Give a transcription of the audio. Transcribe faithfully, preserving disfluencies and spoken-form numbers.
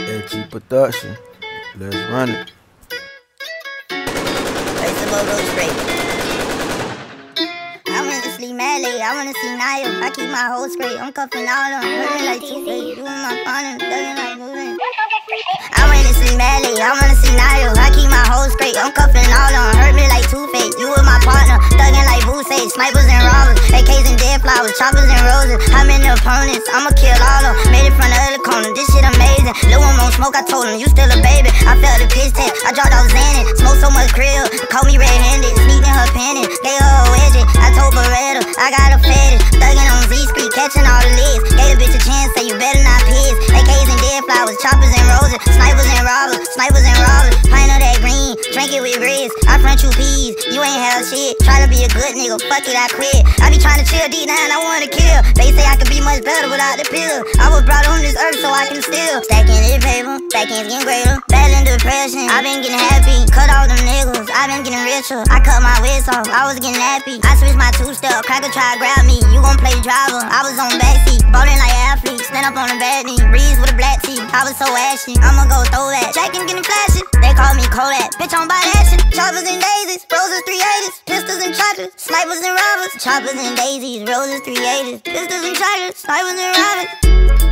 F A T production. Let's run it. Play some more those straight. I wanna sleep mad late, I wanna see Naya. I keep my whole straight, I'm cuffing all of them. Hurting like two feet, doing my fun and thugging like moving. I wanna sleep mad late, I wanna see Naya. I keep my whole straight, I'm cuffing all of them. Hurt me like two feet, you with my partner. Thugging like Boosie, snipers and robbers. A Ks and dead flowers, choppers and roses. How many opponents? I'ma kill all of them. Made it from the other corner, this shit amazing. Lil' one won't smoke, I told him, you still a baby. I felt the piss test, I dropped off Xanax. Smoked so much krill, caught me red-handed. Sneaked in her panties, gave her a wedgie. I told Beretta, I got a fetish. Thugging on Z Street, catching all the leads. Gave a bitch a chance, say you better not piss. A Ks and dead flowers, choppers and roses. Snipers and robbers, snipers and robbers. Pint of that green, drink it with grits. I front you peas, you ain't have shit. Try to be a good nigga, fuck it, I quit. I be trying to chill deep down, I wanna kill. They say I could be much better without the pill. I was brought on this earth so I can steal. Stacking this paper, stacking getting greater. Battling depression, I been getting happy. Cut all them niggas, I been getting richer. I cut my wrist off, I was getting happy. I switched my two-step, cracker try to grab me. You gon' play driver, I was on backseat. Ballin' like athletes, stand up on the bad knee. Breeze with a black tee, I was so ashy. I'ma go throw that, jackin' getting flashy. They call me Kodak, bitch on by action. Choppers and daisies, roses three eighties. Pistols and choppers, snipers and robbers. Choppers and daisies, roses three eighties. Pistols and choppers, snipers and robbers.